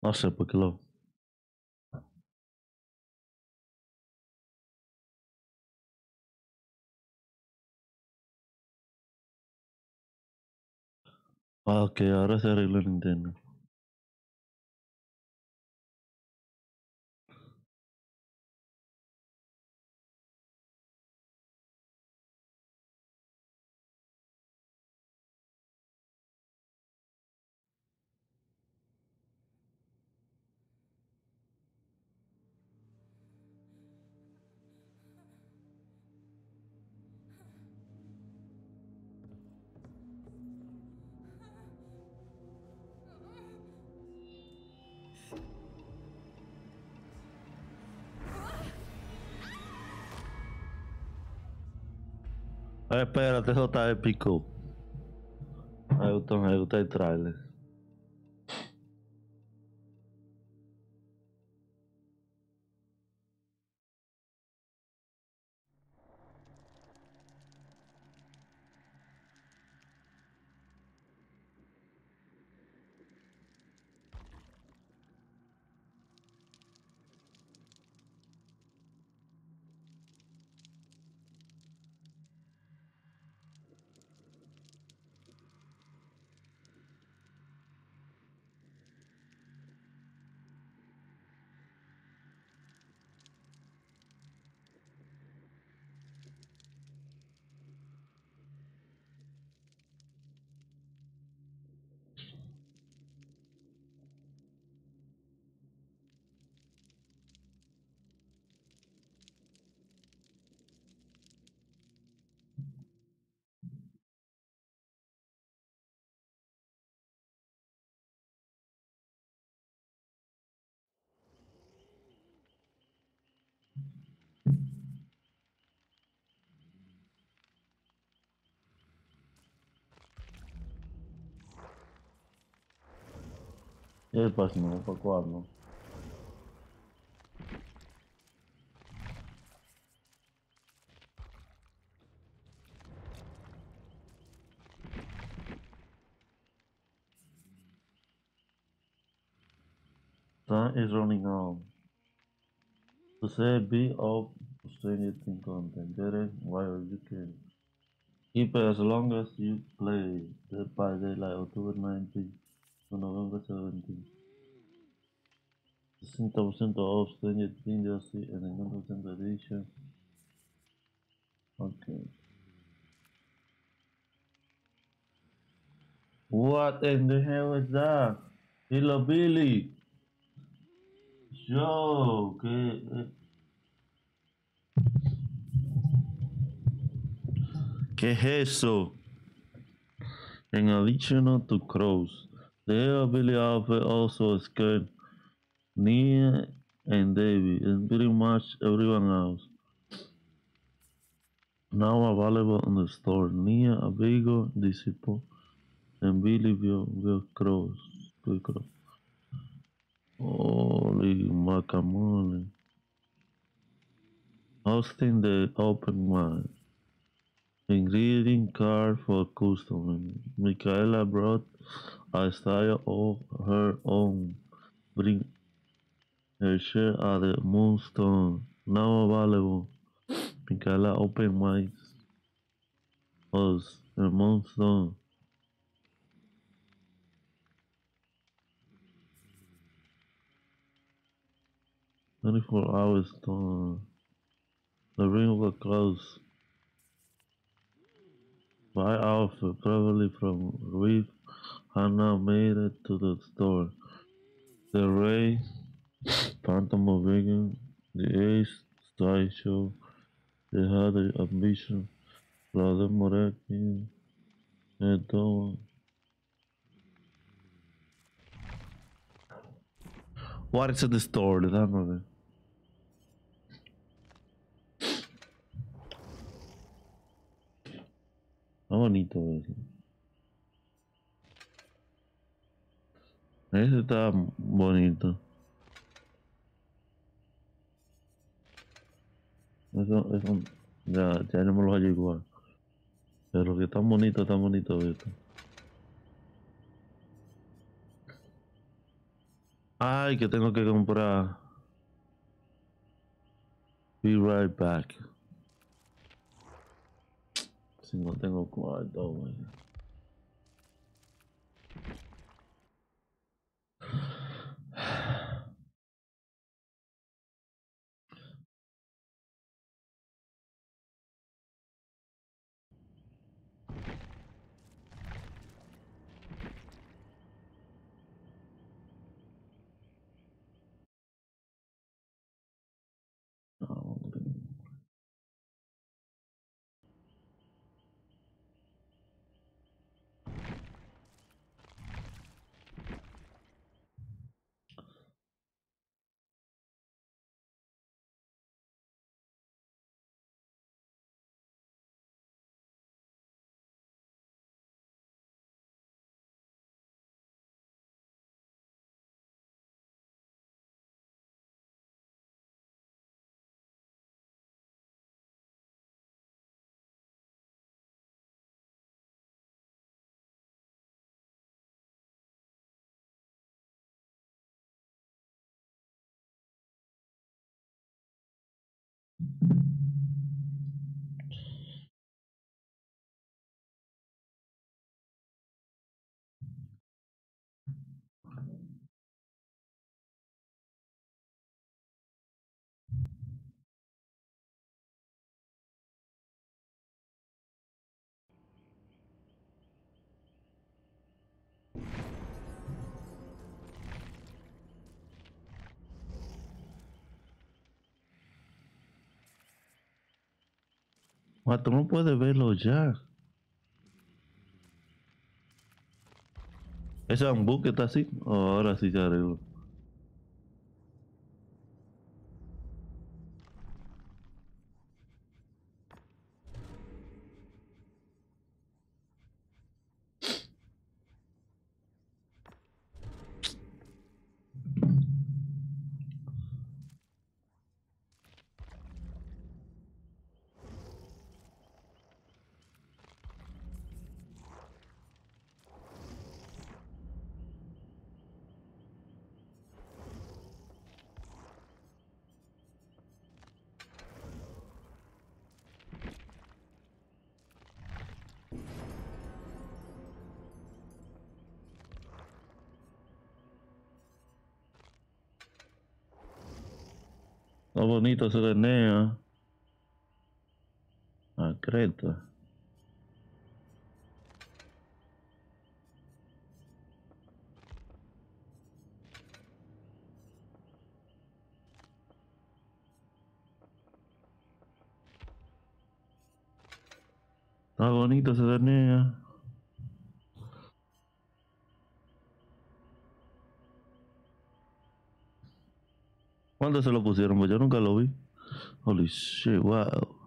No sé por qué lo. Ah, ok, ahora se arregló Nintendo. Espérate, eso está épico. Me gusta el trailer. ¿Y el próximo? ¿Para cuándo? Time is running out. To say be of Stranger Things content. Get it while you can. Keep it as long as you play. Dead by Daylight, October 19th to November 17th. 60% off Stranger Things DLC and 100% edition. Okay. What in the hell is that? Hello Billy. Yo, ¿qué es eso? In addition to Crows, the ability offer also scared Nia and David and pretty much everyone else. Now available in the store. Nia, Abigo, Disciple, and Billy will Crows. Holy guacamole. Hosting the open mind. Ingredient card for customers. Mikaela brought a style of her own. Bring her share at the Moonstone. Now available. Mikaela open mics. Us. The Moonstone. 24 hours store. The ring was closed. Buy outfit probably from Reid had now made it to the store. The Ray, Phantom of Vegan, the Ace, Sideshow, they had the ambition, Brother Moreki, and Dawn. What is the store? Déjame ver. Está bonito eso. Ese está bonito. Eso, ya no me lo hallo igual. Pero que está bonito esto. Ay, que tengo que comprar. Be right back. Si no tengo cuarto, güey. No, ah, tú no puedes verlo ya. Ese bambú que está así. Oh, ahora sí se arregló. Está bonito ese de Nea. A Creta. Está bonito ese de Nea. ¿Cuándo se lo pusieron? Pues yo nunca lo vi. Holy shit, wow.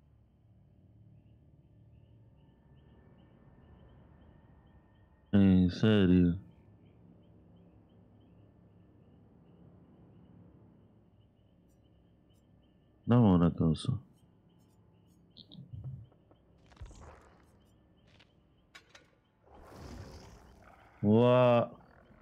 En serio. Dame una cosa. Wow.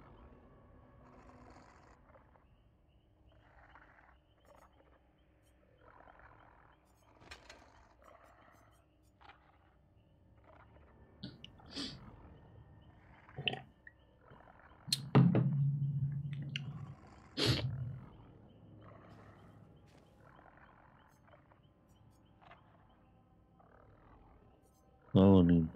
Está bonito.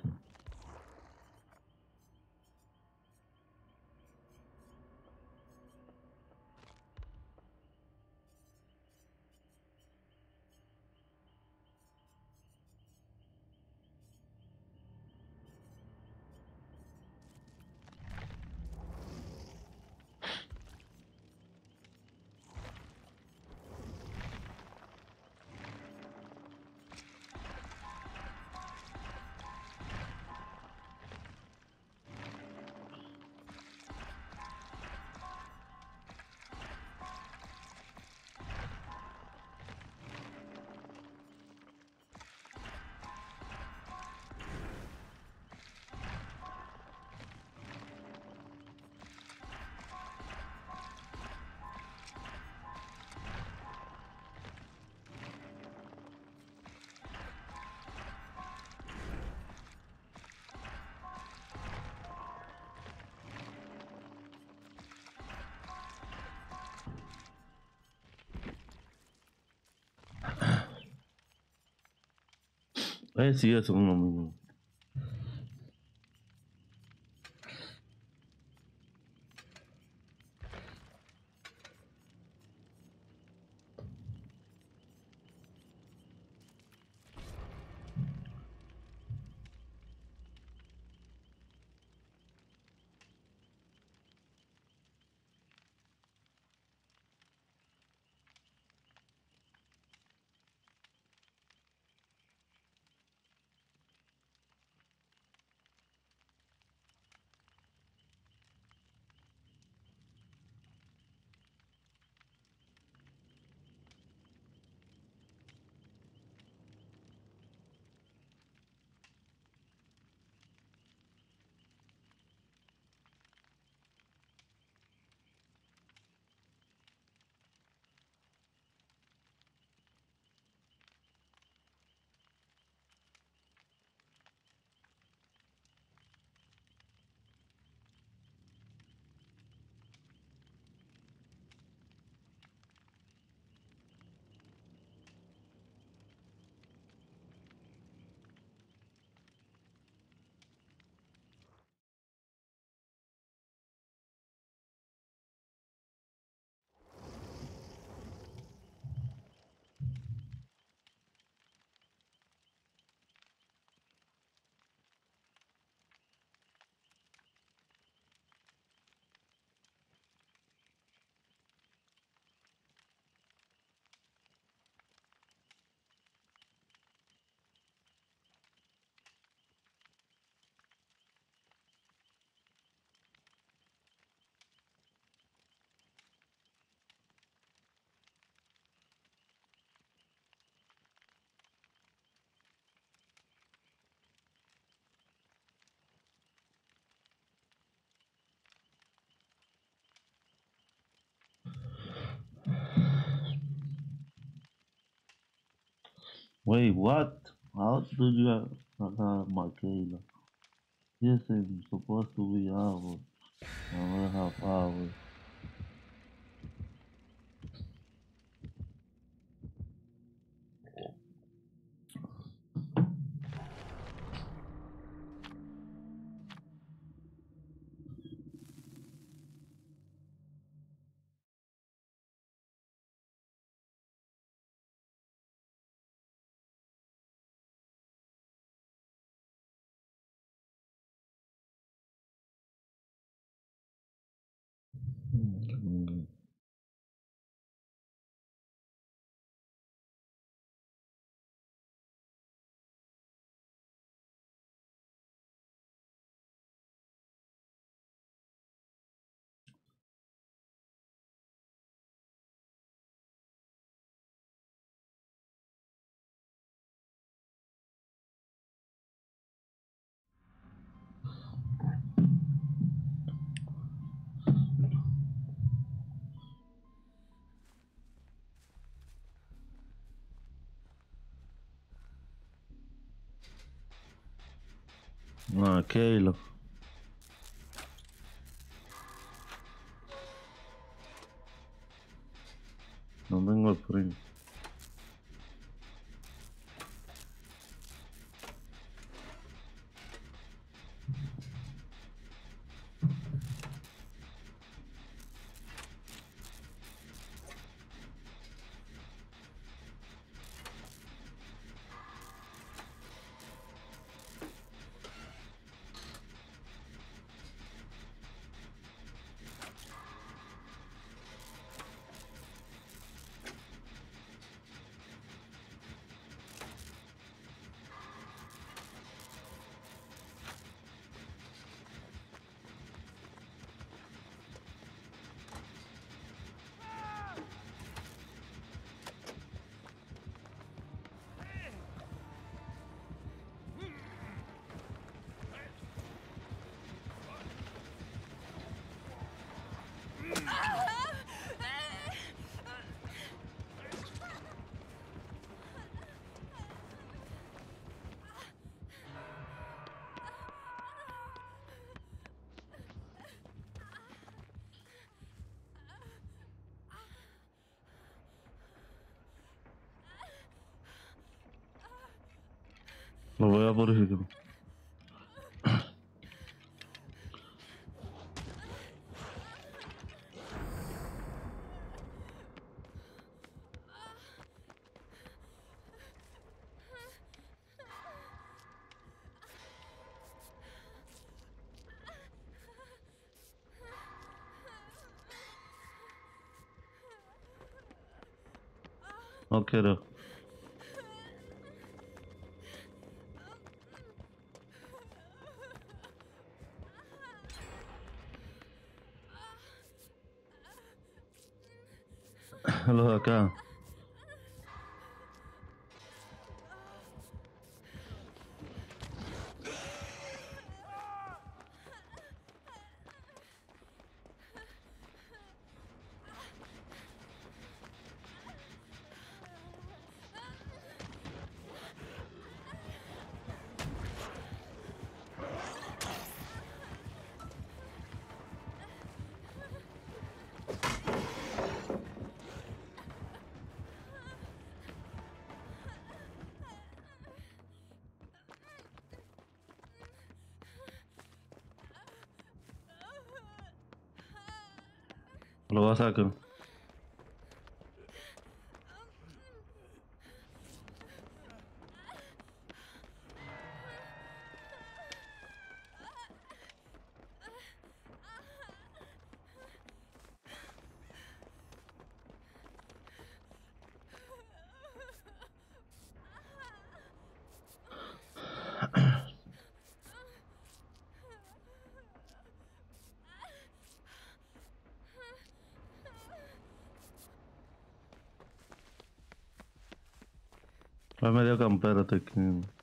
Sí, eso es lo mismo. Wait, what? How do you mikaela? Yes, I'm supposed to be hours. Another half hour. Mm. Mikaela, no tengo el print. Lo voy a purificar. No quiero. Los de acá. Lo voy a sacar. Va medio campero este aquí.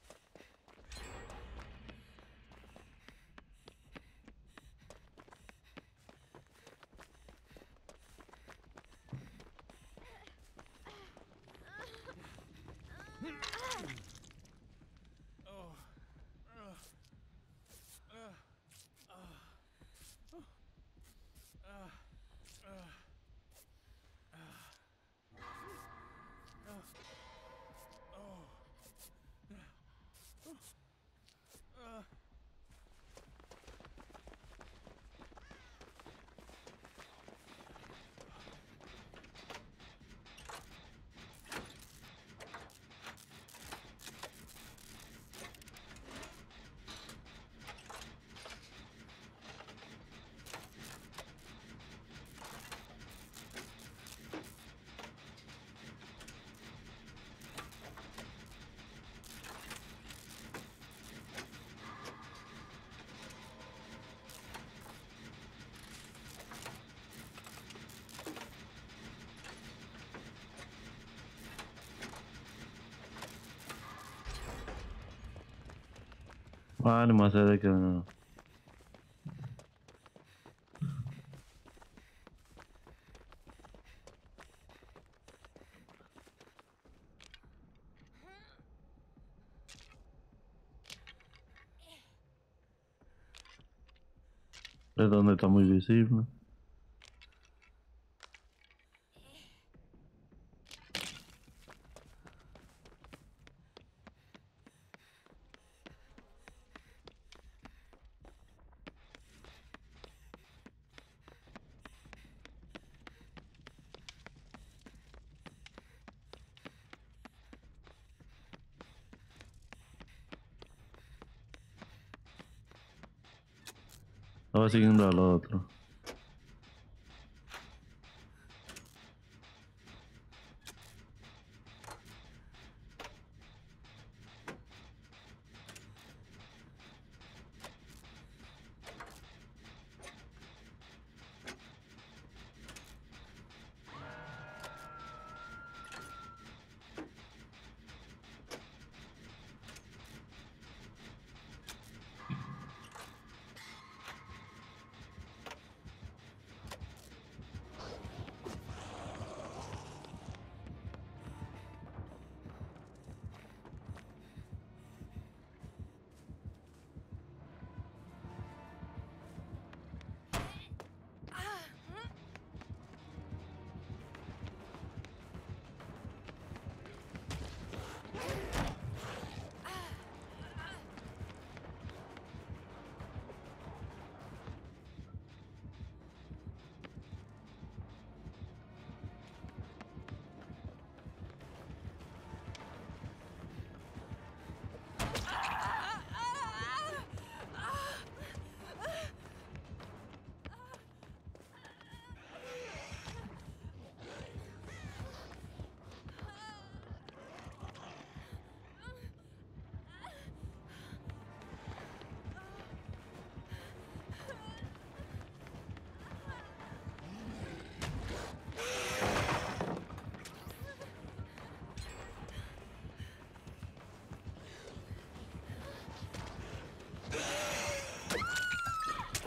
Ánimo, hacer de que no. Es donde está muy visible. Estaba siguiendo al otro.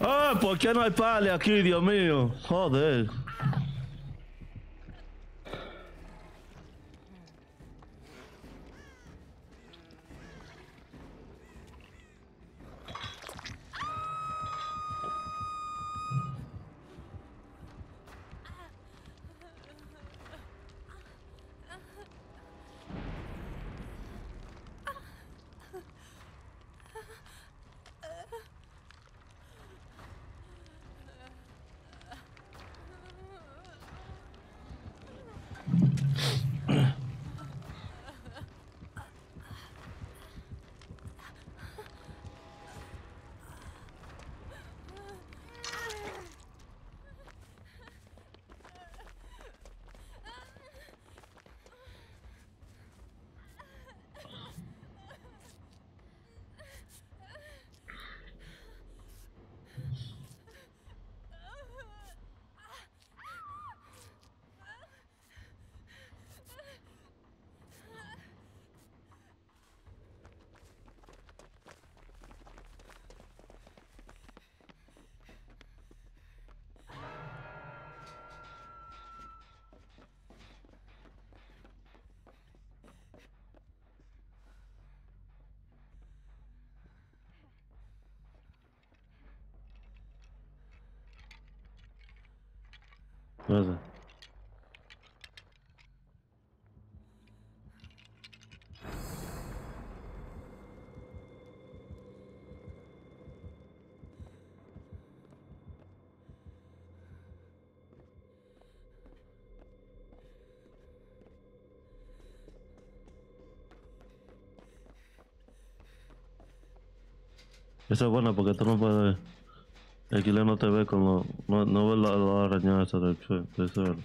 Ah, ¿por qué no hay pale aquí, Dios mío? Joder. Gracias. Eso es bueno porque tú no puedes. El killer no te ve con lo. No ves la arañada esa del suelo.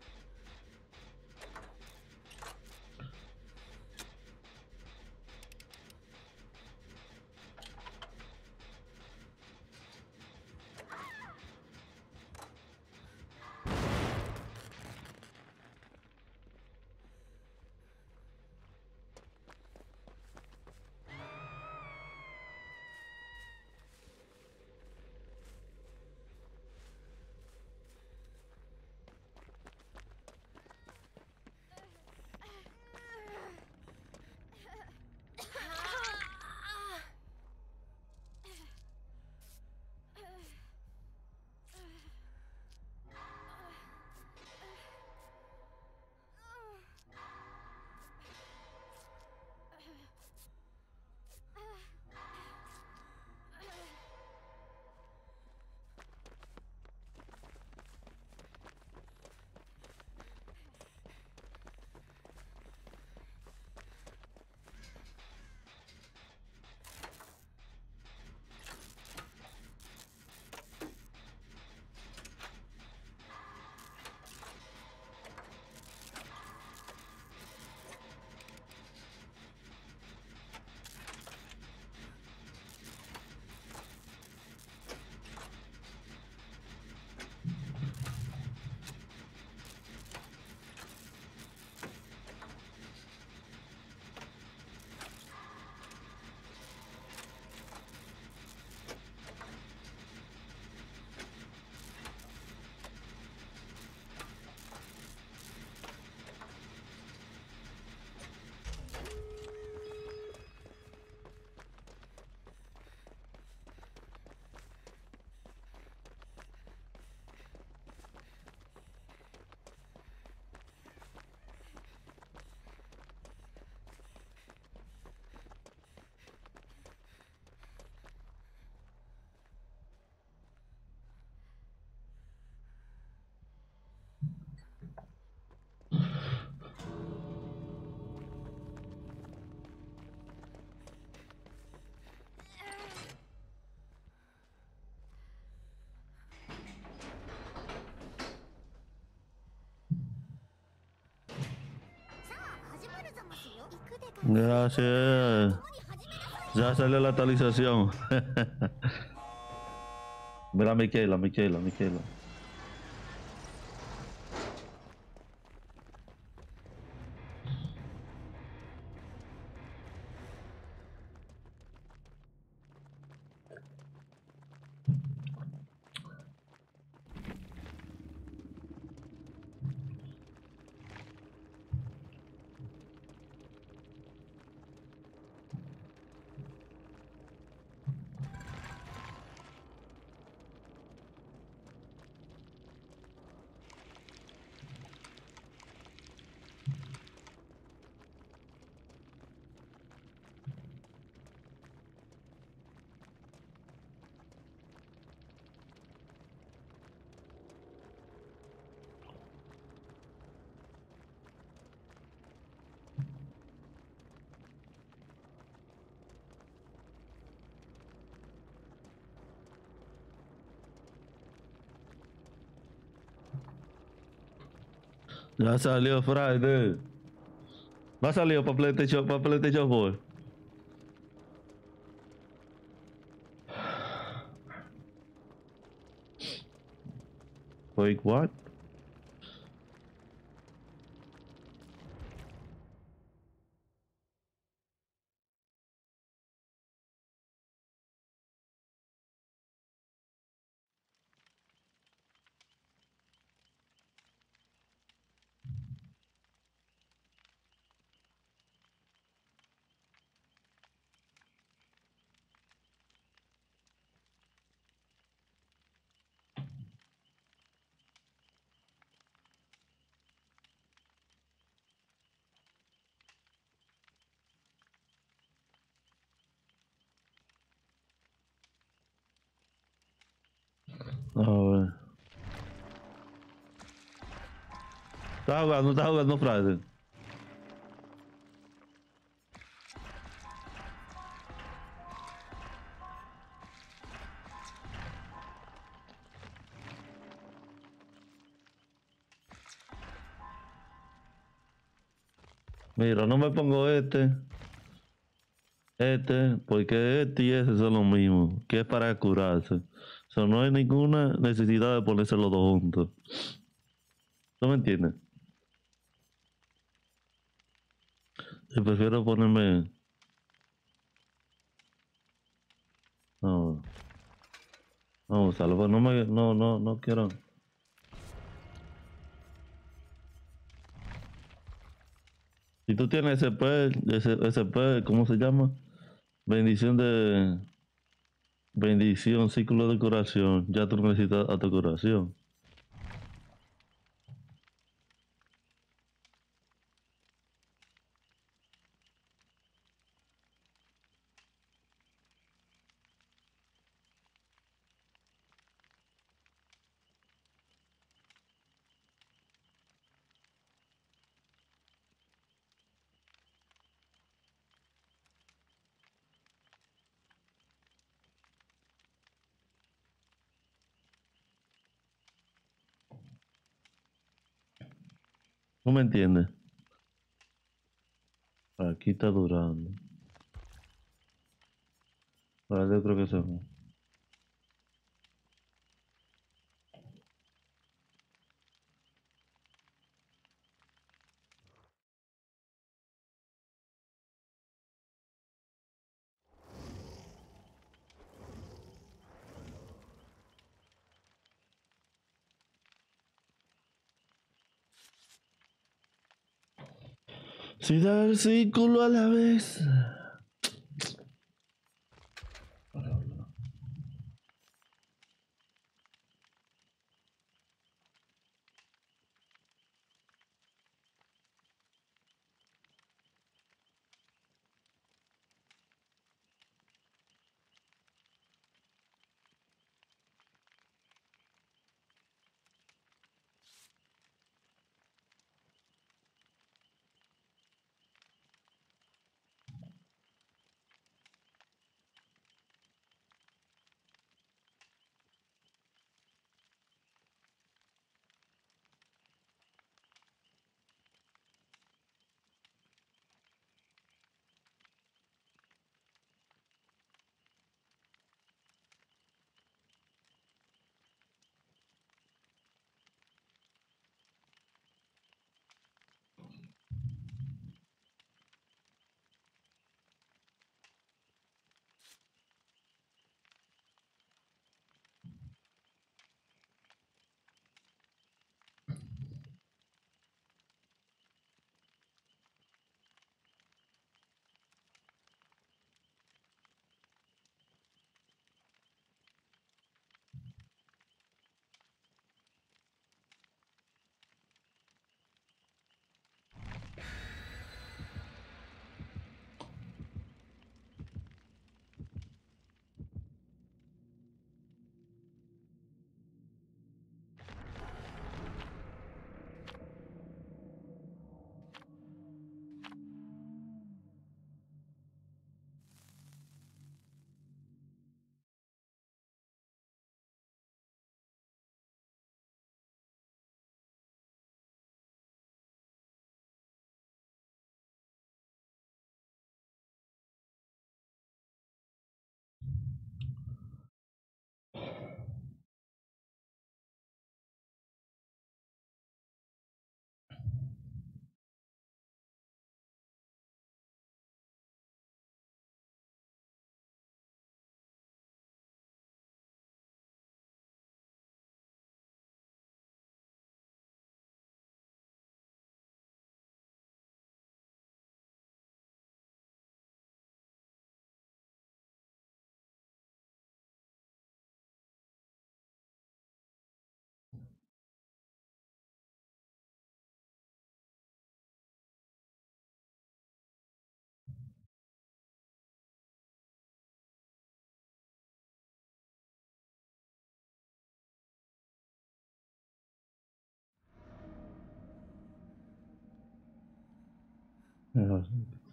Gracias. Ya salió la actualización. Mira, Miquela. Ya salió Friday. Va a salir para PlayStation 4. Wait, what? A ver. Está jugando Friday. Mira, no me pongo porque este y ese son lo mismo, que es para curarse. O sea, no hay ninguna necesidad de ponerse los dos juntos. ¿Tú me entiendes? Yo prefiero ponerme. No, no, salvo, no quiero. Si tú tienes SP, ¿cómo se llama? Bendición de. Bendición, círculo de curación. Ya tú no necesitas autocuración. ¿No me entiendes? Aquí está durando. Vale, yo creo que se fue. Si da el círculo a la vez. Ya.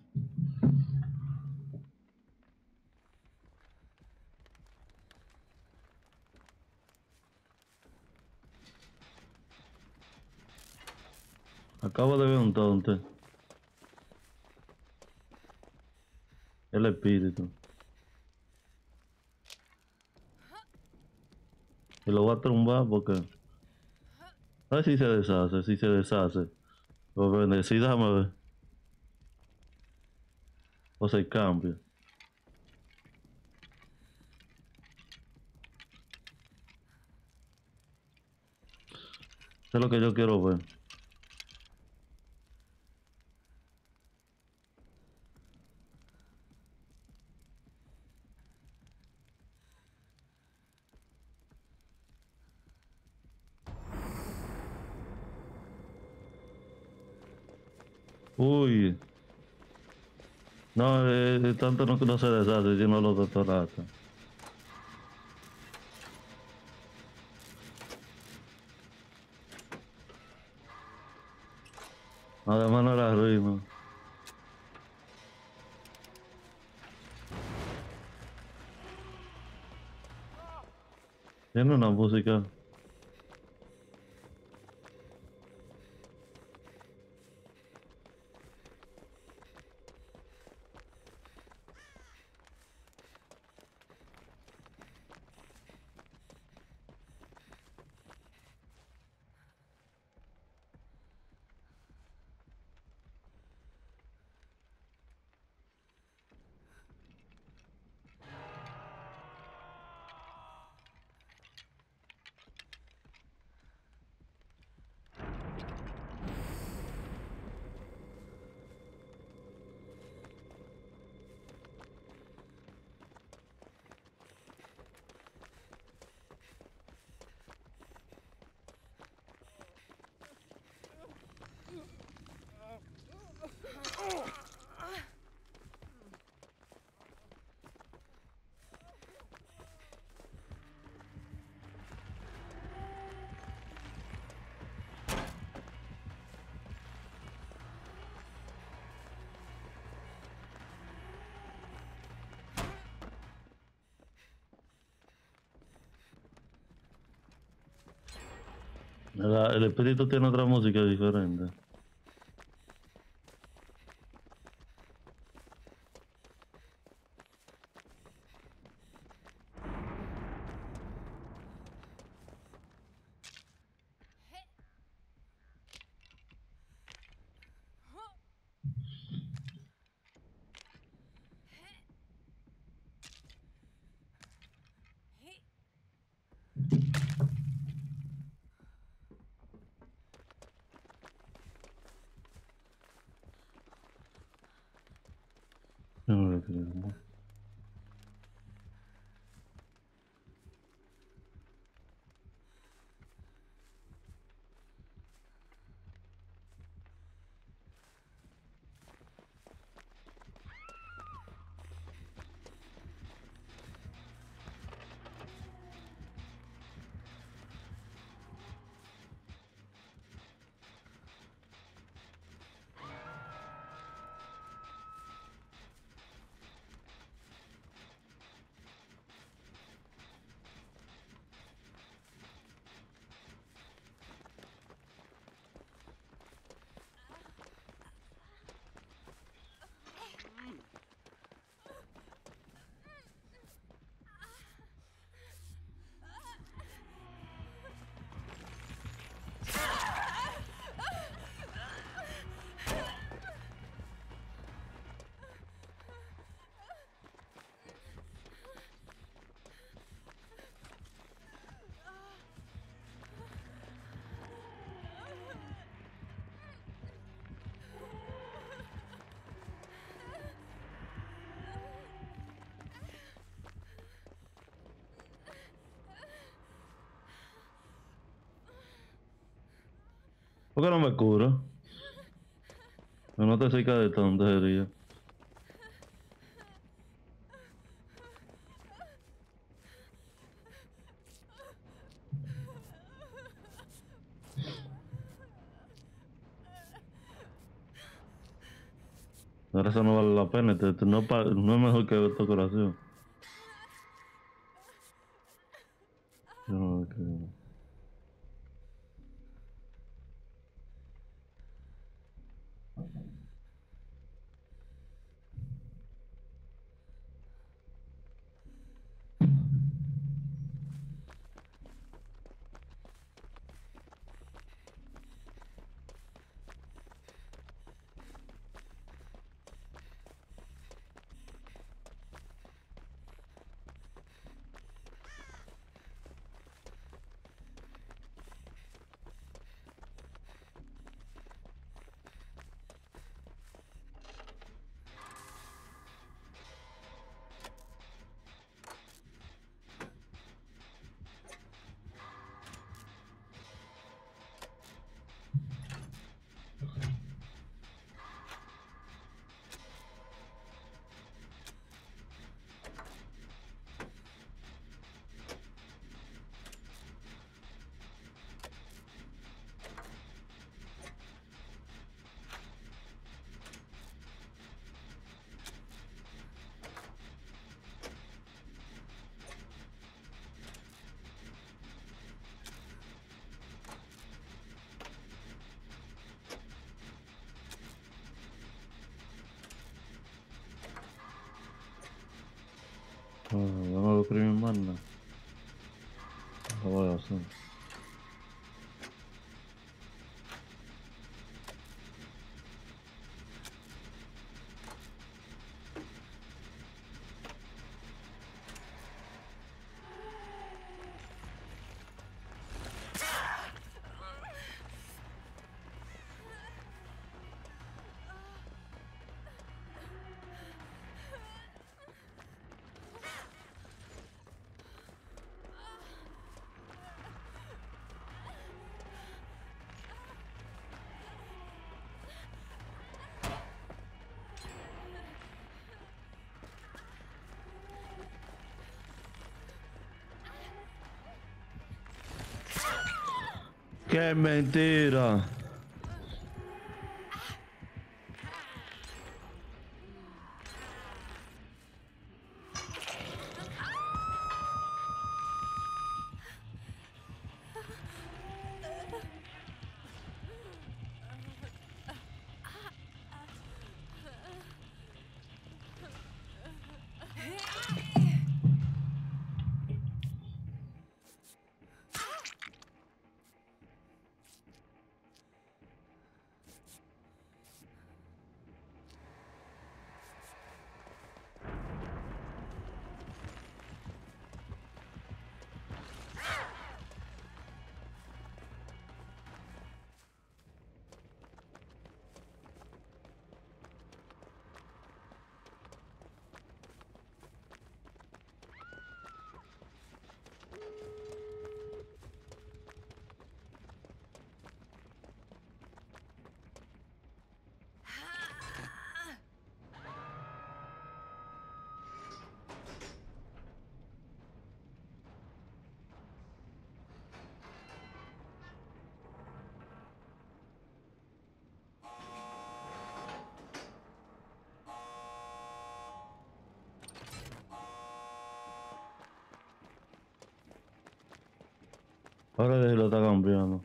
Acabo de ver un tonto. El espíritu. Y lo voy a trumbar porque. A ver si se deshace, si se deshace. Lo bendecida, sí, déjame ver. O se cambia. Es lo que yo quiero ver. Uy. No, tanto no, no se deshace, sino los doctoratos. Además no era ritmo. Tiene una música. El espíritu tiene otra música diferente. No, ¿por qué no me curo? No te cerca de tontería. Ahora eso no vale la pena, no, no es mejor que tu corazón. Yo no creo. Yo no lo creo en más nada. Lo voy a hacer. ¡Qué mentira! Ahora que se lo está cambiando.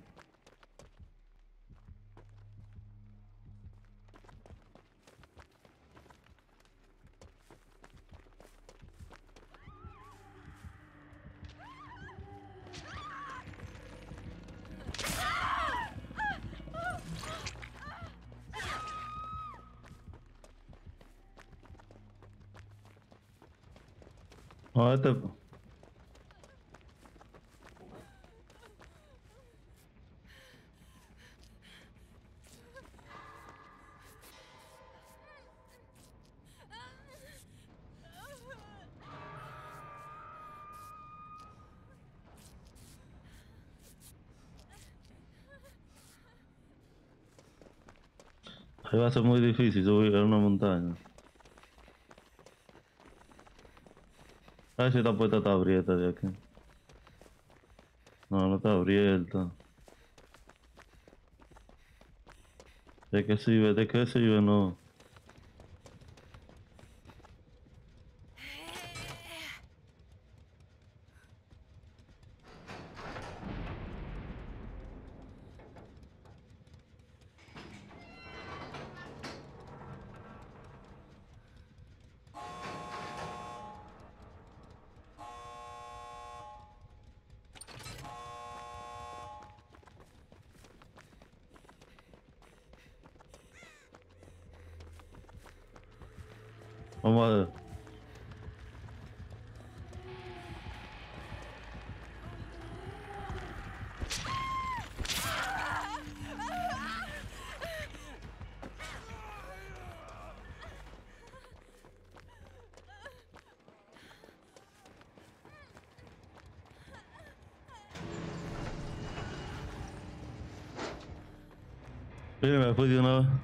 No, ahí va a ser muy difícil subir a una montaña. A ver si esta puerta está abierta de aquí. No, no está abierta. ¿De qué sirve? ¿De qué sirve? No. Vamos a ver. Mira, me fui de una vez.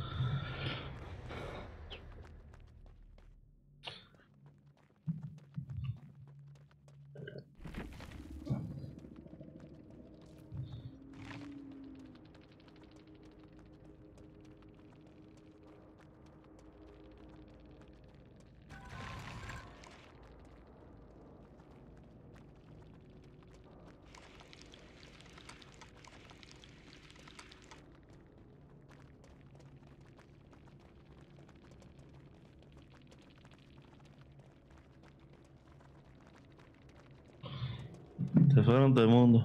Se fueron todo el mundo.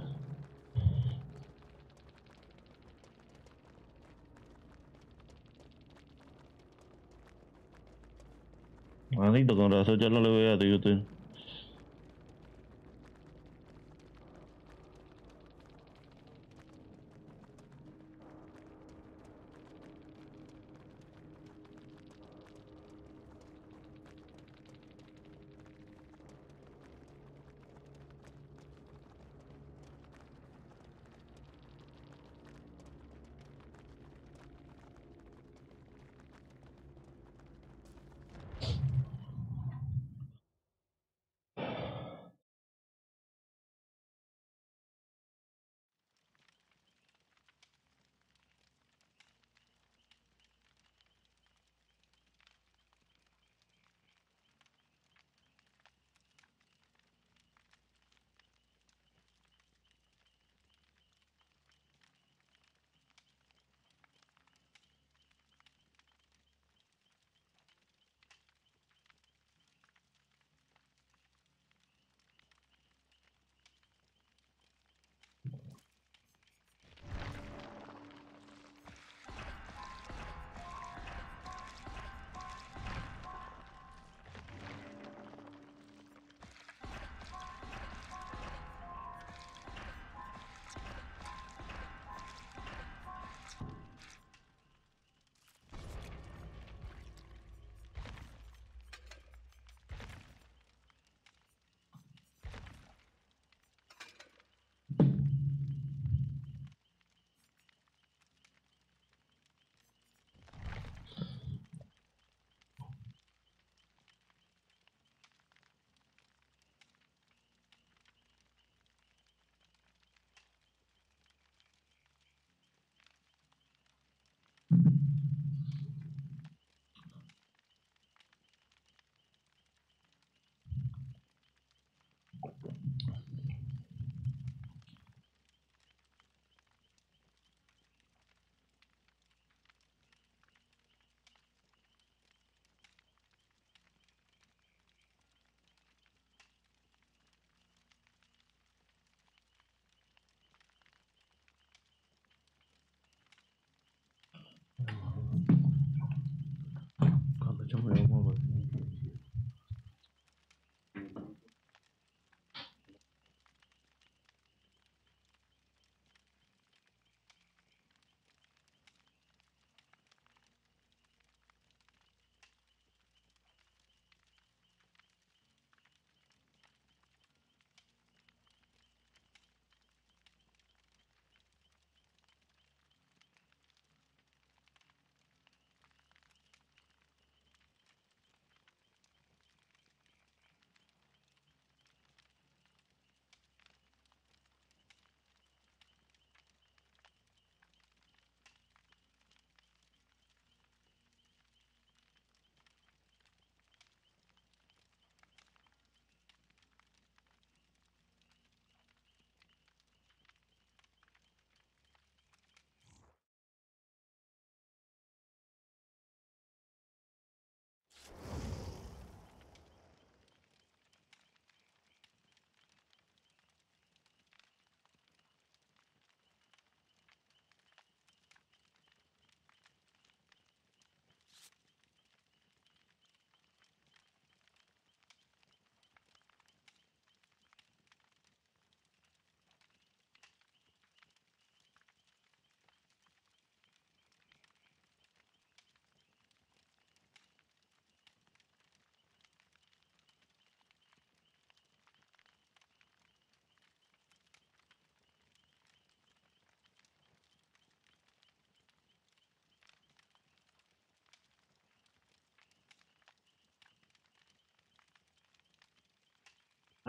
Manito, con razón ya no le voy a YouTube.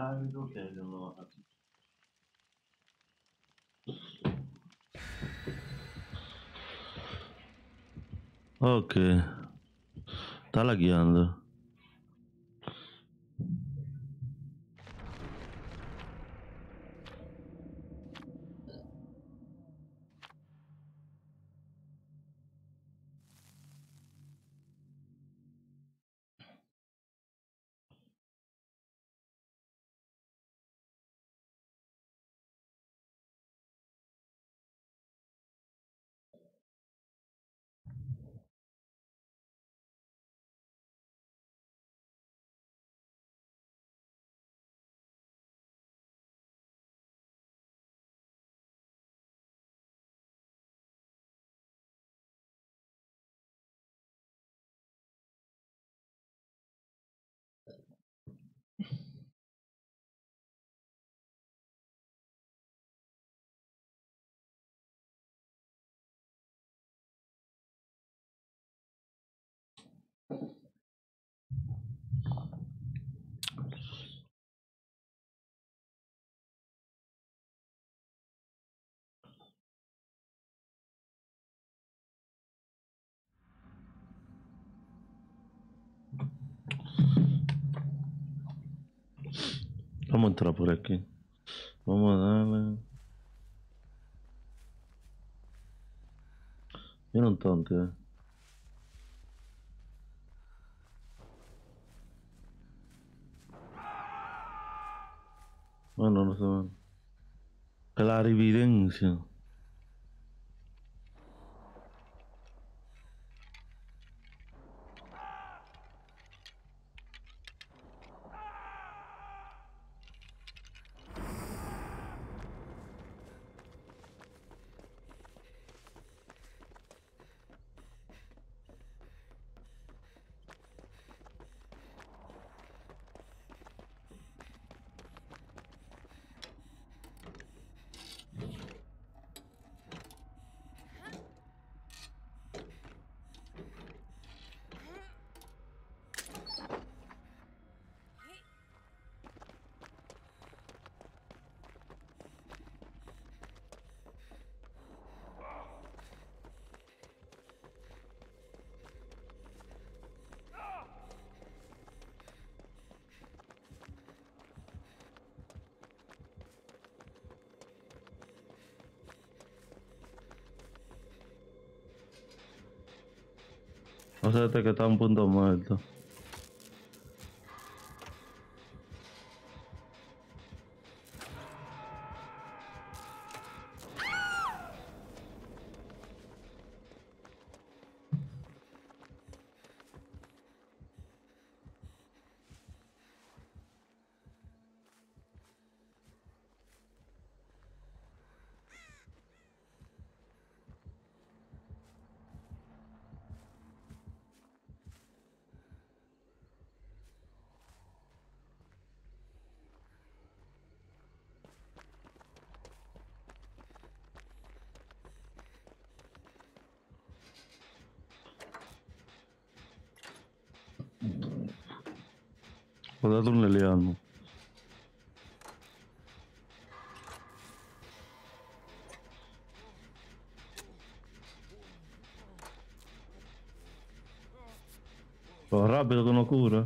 algo que yo no aquí. Ok, está lagueando. Vamos a entrar por aquí. Vamos a darle. Viene un tonto, Bueno, no se ve. Clarividencia. O sea, este que está un punto muerto. Por darle un leliano. Lo rápido que no cura.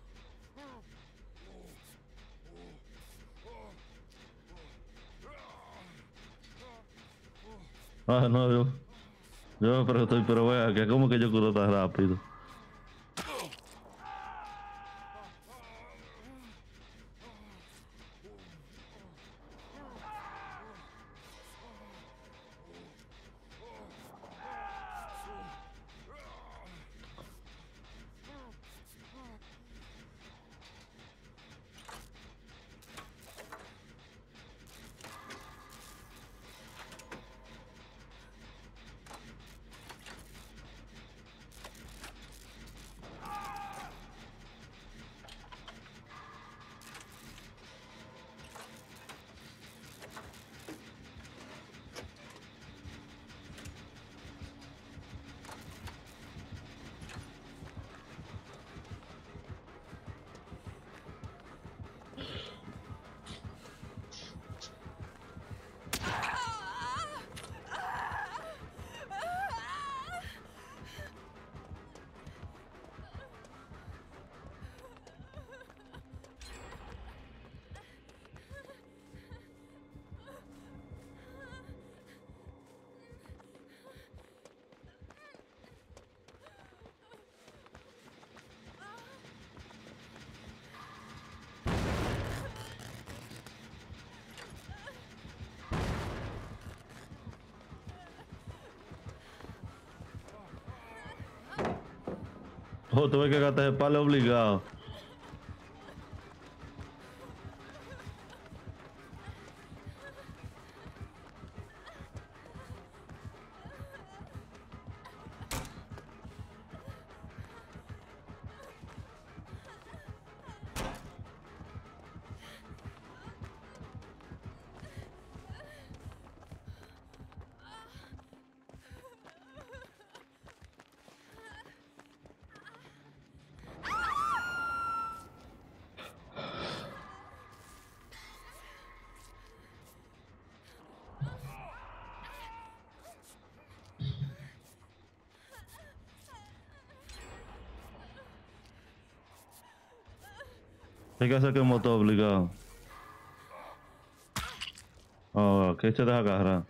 Ah, no, pero estoy, pero vea, que como que yo curo tan rápido. Oh, tuve que gastar el palo obligado. Hay que hacer que el motor obligado. Oh, que se deja agarrar.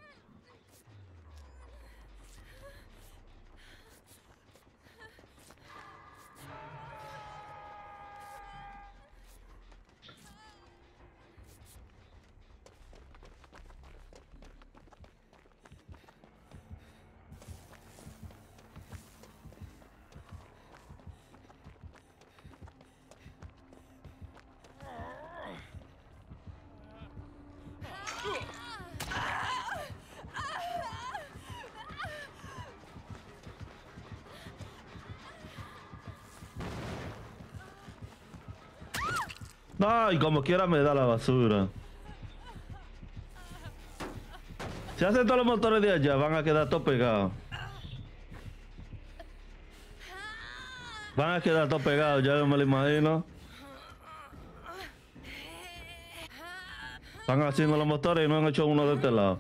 Ay, como quiera me da la basura. Si hacen todos los motores de allá, van a quedar todos pegados. Van a quedar todos pegados, ya yo me lo imagino. Están haciendo los motores y no han hecho uno de este lado.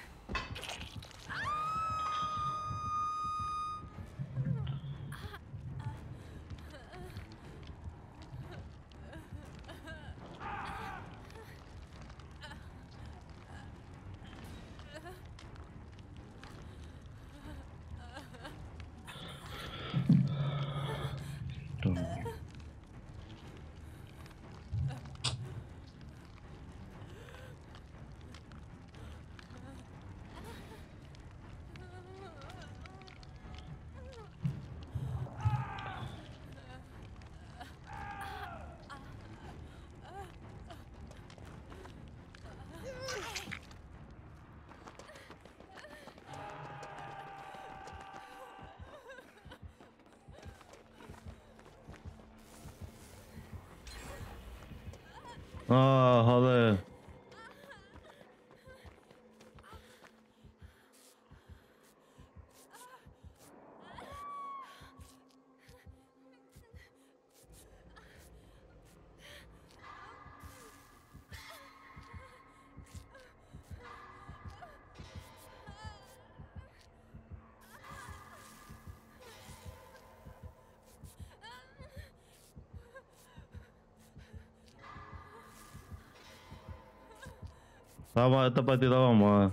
Ah, joder. Vamos, esta partida vamos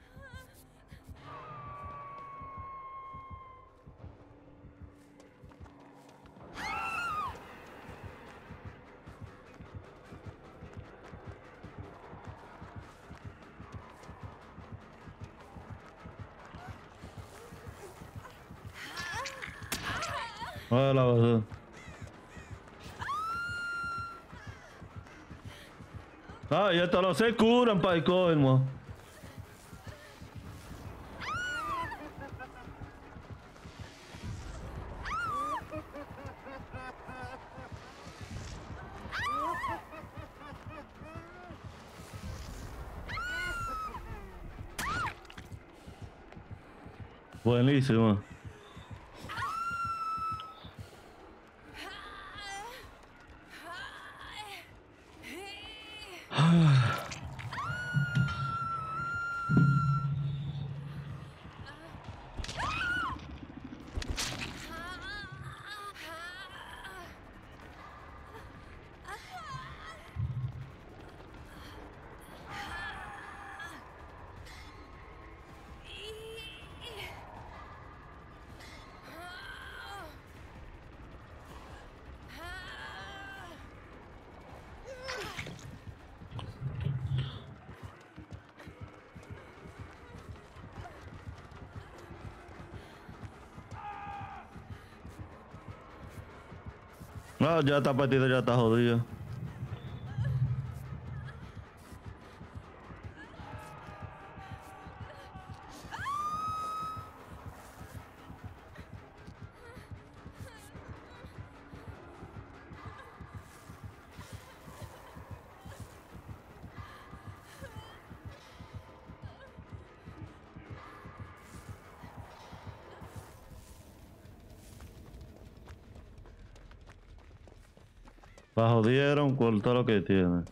a la basura. Ah, y estos no se curan para el colmo. Buenísimo. No, ya esta partida ya está jodida. La jodieron con todo lo que tiene.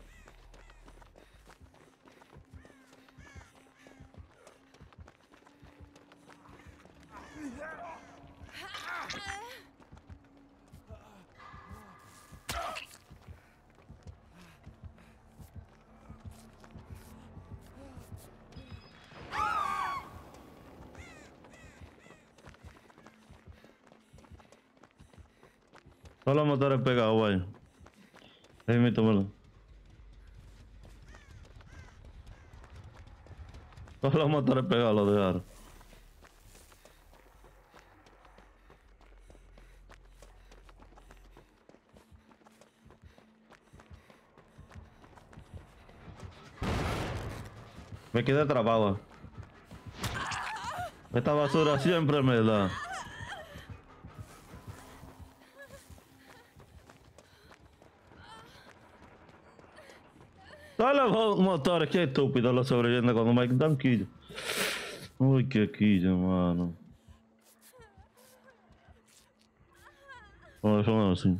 Todos los motores pegados, güey. Tómalo. Todos los motores pegados los dejaron. Me quedé atrapado. Esta basura siempre me da. Todos los motores, qué estúpido los sobrevivientes cuando me dan quillo. Uy, qué quillo, mano. Oh, eso no es así.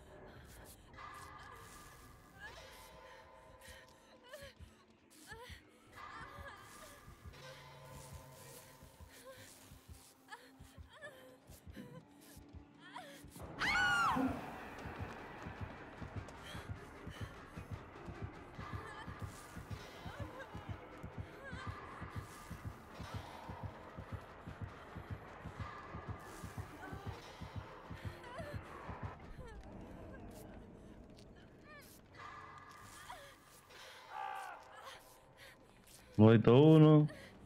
Muerto uno.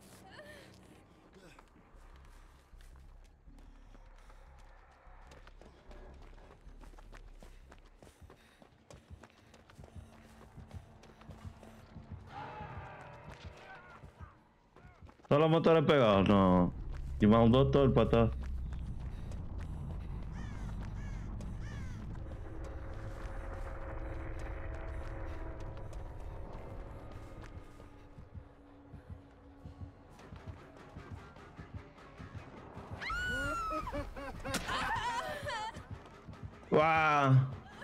Todos los motores pegados, no. Y más un doctor para atrás. ¡Guau!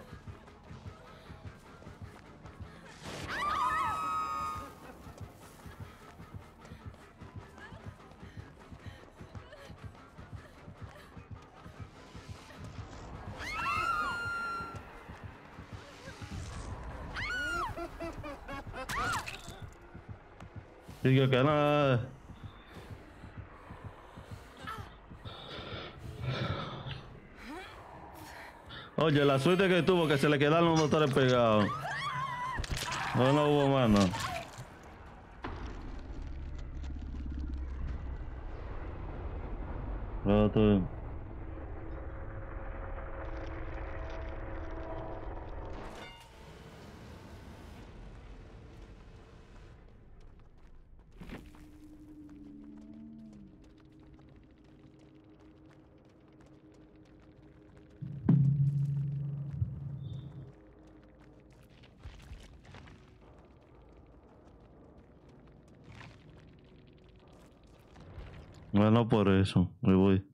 Digo que nada. Oye, la suerte que tuvo que se le quedaron los motores pegados. No, no hubo mano. No, estoy bien. Bueno, por eso me voy.